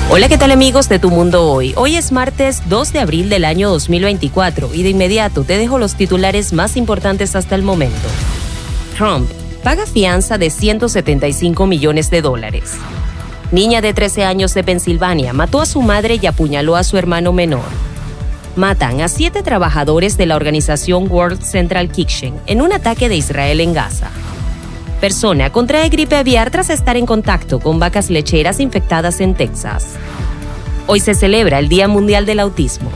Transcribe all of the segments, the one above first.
Hola, ¿qué tal amigos de Tu Mundo Hoy? Hoy es martes 2 de abril del año 2024 y de inmediato te dejo los titulares más importantes hasta el momento. Trump paga fianza de $175 millones. Niña de 13 años de Pensilvania mató a su madre y apuñaló a su hermano menor. Matan a 7 trabajadores de la organización World Central Kitchen en un ataque de Israel en Gaza. Persona contrae gripe aviar tras estar en contacto con vacas lecheras infectadas en Texas. Hoy se celebra el Día Mundial del Autismo.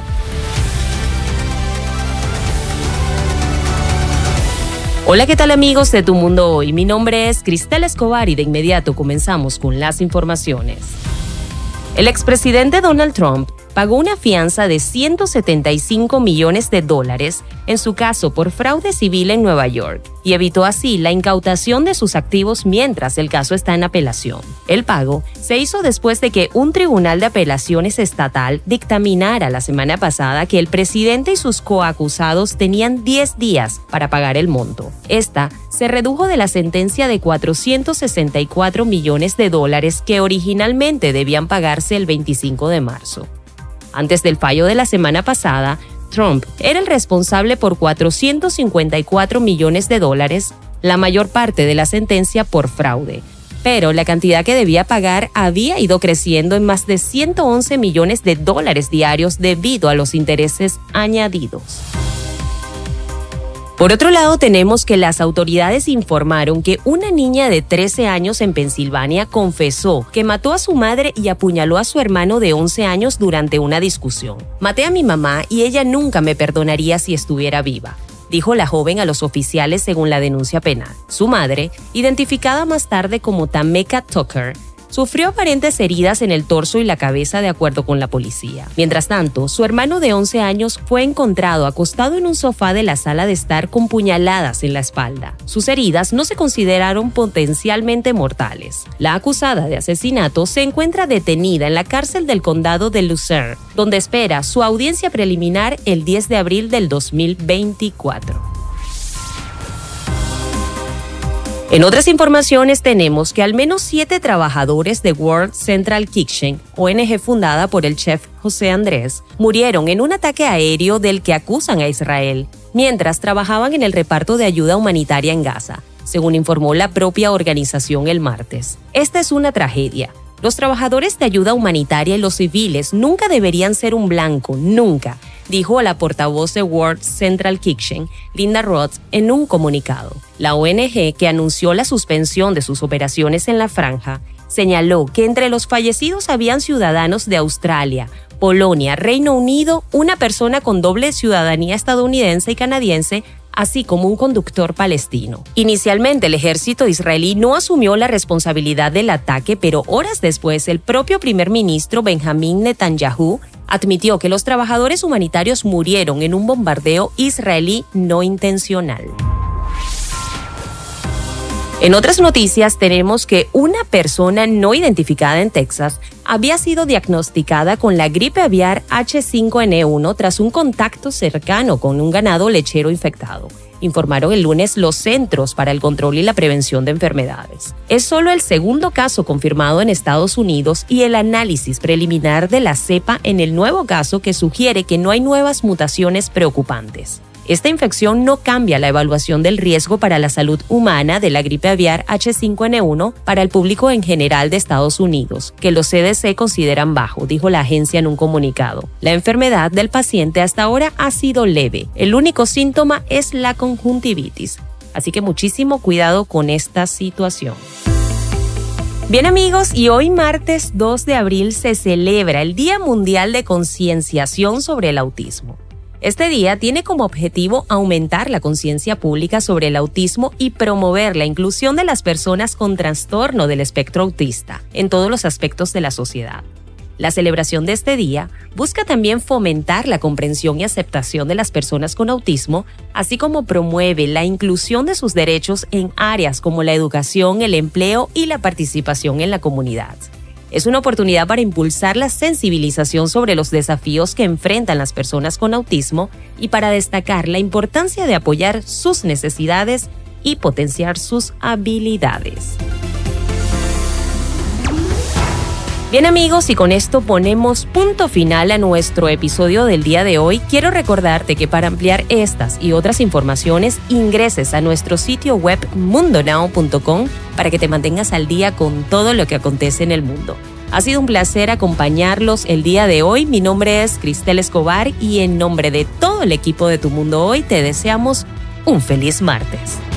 Hola, ¿qué tal amigos de Tu Mundo Hoy? Mi nombre es Cristel Escobar y de inmediato comenzamos con las informaciones. El expresidente Donald Trump pagó una fianza de $175 millones en su caso por fraude civil en Nueva York y evitó así la incautación de sus activos mientras el caso está en apelación. El pago se hizo después de que un tribunal de apelaciones estatal dictaminara la semana pasada que el presidente y sus coacusados tenían 10 días para pagar el monto. Esta se redujo de la sentencia de $464 millones que originalmente debían pagarse el 25 de marzo. Antes del fallo de la semana pasada, Trump era el responsable por $454 millones, la mayor parte de la sentencia por fraude. Pero la cantidad que debía pagar había ido creciendo en más de $111 millones diarios debido a los intereses añadidos. Por otro lado, tenemos que las autoridades informaron que una niña de 13 años en Pensilvania confesó que mató a su madre y apuñaló a su hermano de 11 años durante una discusión. Maté a mi mamá y ella nunca me perdonaría si estuviera viva, dijo la joven a los oficiales según la denuncia penal. Su madre, identificada más tarde como Tameka Tucker, sufrió aparentes heridas en el torso y la cabeza de acuerdo con la policía. Mientras tanto, su hermano de 11 años fue encontrado acostado en un sofá de la sala de estar con puñaladas en la espalda. Sus heridas no se consideraron potencialmente mortales. La acusada de asesinato se encuentra detenida en la cárcel del condado de Lucerne, donde espera su audiencia preliminar el 10 de abril del 2024. En otras informaciones tenemos que al menos 7 trabajadores de World Central Kitchen, ONG fundada por el chef José Andrés, murieron en un ataque aéreo del que acusan a Israel, mientras trabajaban en el reparto de ayuda humanitaria en Gaza, según informó la propia organización el martes. Esta es una tragedia. Los trabajadores de ayuda humanitaria y los civiles nunca deberían ser un blanco, nunca, dijo la portavoz de World Central Kitchen, Linda Roth, en un comunicado. La ONG, que anunció la suspensión de sus operaciones en la franja, señaló que entre los fallecidos habían ciudadanos de Australia, Polonia, Reino Unido, una persona con doble ciudadanía estadounidense y canadiense, así como un conductor palestino. Inicialmente, el ejército israelí no asumió la responsabilidad del ataque, pero horas después, el propio primer ministro Benjamín Netanyahu admitió que los trabajadores humanitarios murieron en un bombardeo israelí no intencional. En otras noticias tenemos que una persona no identificada en Texas había sido diagnosticada con la gripe aviar H5N1 tras un contacto cercano con un ganado lechero infectado, informaron el lunes los Centros para el Control y la Prevención de Enfermedades. Es solo el segundo caso confirmado en Estados Unidos y el análisis preliminar de la cepa en el nuevo caso que sugiere que no hay nuevas mutaciones preocupantes. Esta infección no cambia la evaluación del riesgo para la salud humana de la gripe aviar H5N1 para el público en general de Estados Unidos, que los CDC consideran bajo, dijo la agencia en un comunicado. La enfermedad del paciente hasta ahora ha sido leve. El único síntoma es la conjuntivitis. Así que muchísimo cuidado con esta situación. Bien amigos, y hoy martes 2 de abril se celebra el Día Mundial de Concienciación sobre el Autismo. Este día tiene como objetivo aumentar la conciencia pública sobre el autismo y promover la inclusión de las personas con trastorno del espectro autista en todos los aspectos de la sociedad. La celebración de este día busca también fomentar la comprensión y aceptación de las personas con autismo, así como promueve la inclusión de sus derechos en áreas como la educación, el empleo y la participación en la comunidad. Es una oportunidad para impulsar la sensibilización sobre los desafíos que enfrentan las personas con autismo y para destacar la importancia de apoyar sus necesidades y potenciar sus habilidades. Bien amigos, y con esto ponemos punto final a nuestro episodio del día de hoy. Quiero recordarte que para ampliar estas y otras informaciones ingreses a nuestro sitio web mundonow.com para que te mantengas al día con todo lo que acontece en el mundo. Ha sido un placer acompañarlos el día de hoy. Mi nombre es Cristel Escobar y en nombre de todo el equipo de Tu Mundo Hoy te deseamos un feliz martes.